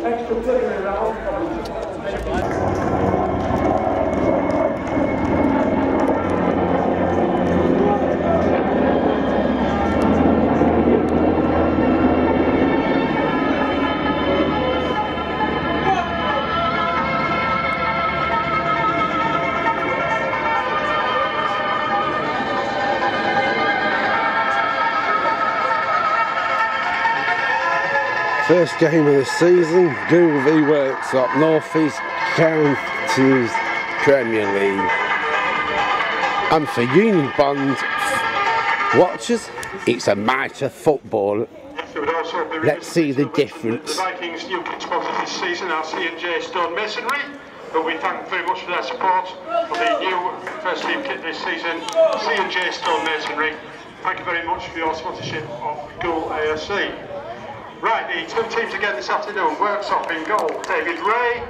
extra player around. First game of the season, Goole v Worksop, North East Counties Premier League. And for Union Bond watchers, it's a mitre football. Let's see the difference. The Vikings' new kit sponsors this season are C&J Stone Masonry, who we thank very much for their support for the new first team kit this season. C&J Stone Masonry, thank you very much for your sponsorship of Goole AFC. Right, the two teams again this afternoon. Worksop in goal, David Ray.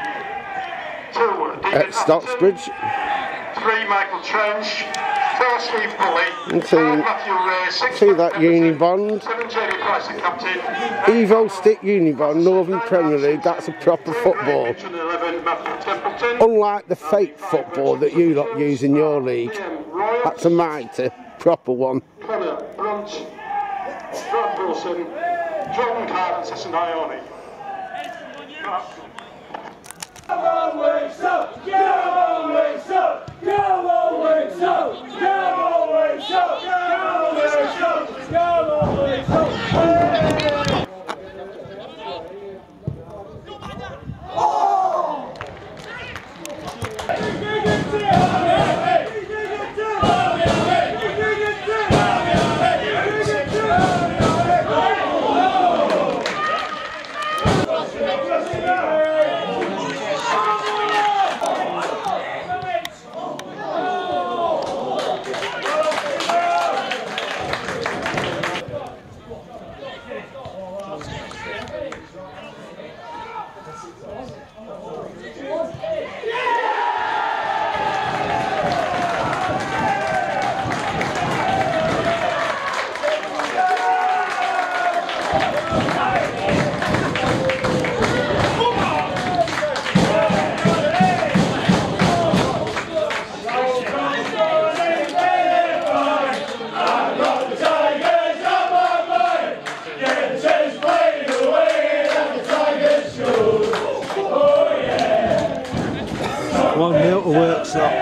2, David Stocksbridge. 3, Michael Trench. 4, Steve Bully. And 5, Matthew Ray. 6, see that Union Bond. 7, Jamie Price, the captain. Evo Stick Union Bond, Northern Premier League, that's a proper football. 11, Matthew Templeton. Unlike the fake football that you lot use in your league. That's a mitre, proper one. Connor Brunt. Brad Wilson. John Carr and Sesson Ione. Come on, Worksop! Come on, Worksop! Come on, Worksop! Come on, Worksop! Come on, Worksop! Come on, Worksop! Worksop.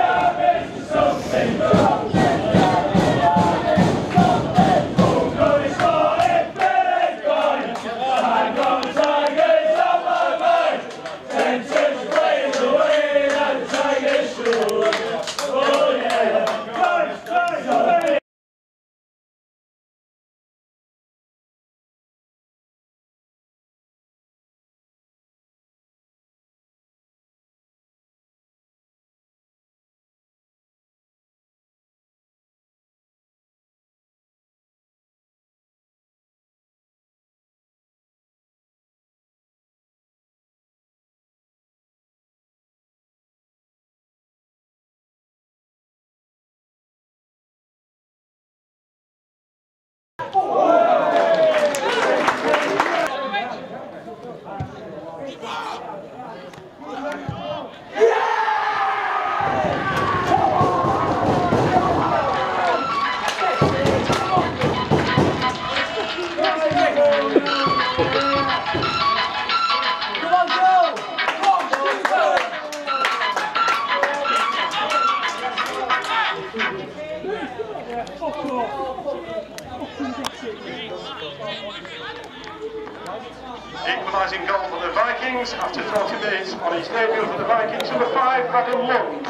Equalising goal for the Vikings after 40 minutes on his debut for the Vikings, number 5, Adam Lund.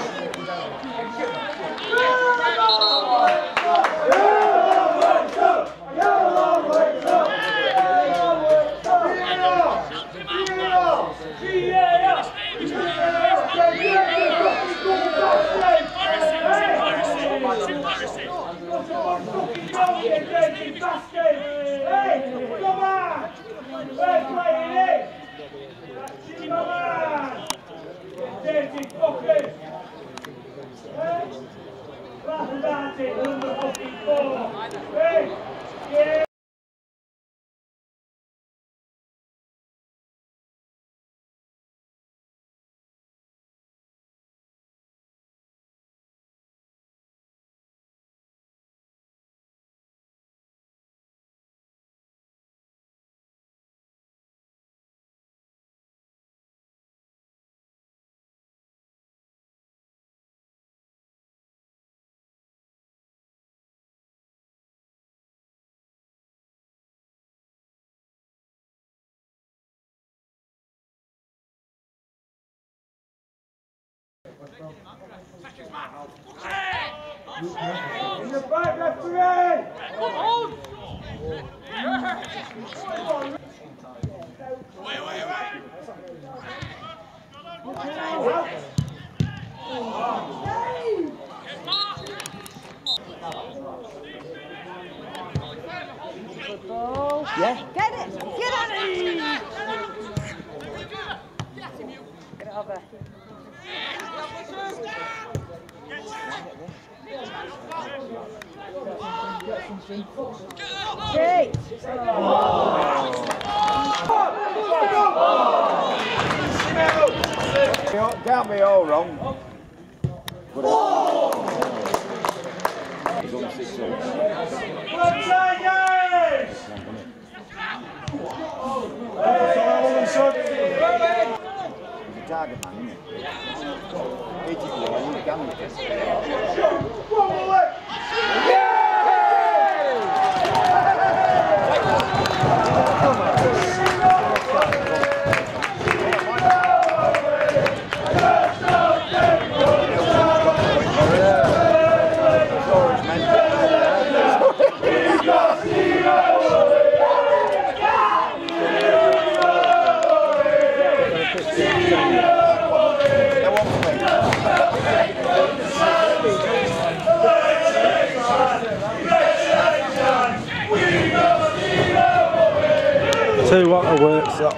Dirty fuckers! Rather than it, number fucking 4. Hey! Yeah! In the back, referee! Come on! Wait. Yeah. Get it! Get on it! Get it over. Jake! Can't be all wrong. He's on 6-0. He's a target man, isn't he? 80 players, he's a gun with this. Tell you what, it works up.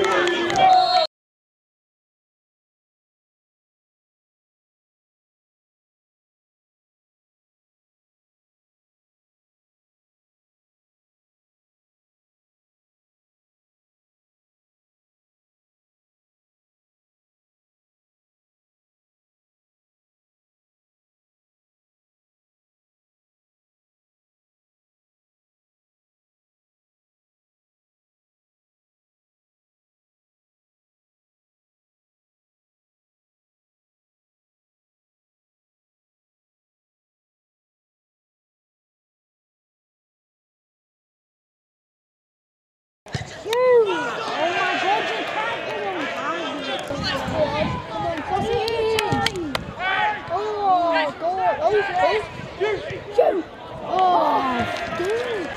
Oh my God, you can't get him. Come on, cross it in. Oh, God. Oh, shoot. Oh, dude.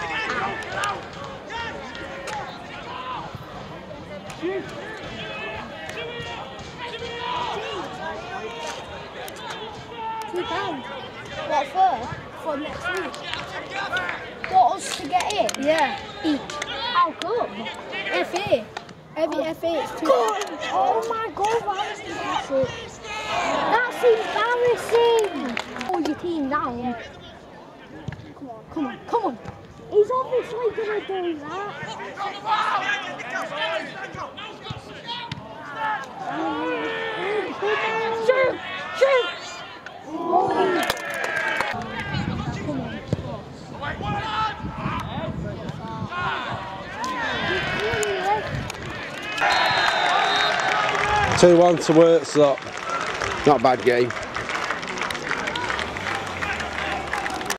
£2. What for? For next week. For us to get in? Yeah. Each. How come? FA. Every FA is £2. Oh my God, why is this? That's embarrassing. Pull your team down. Come on. He's obviously going to do that. Shoot! Oh. Come on. 2-1 to Worksop. Not a bad game.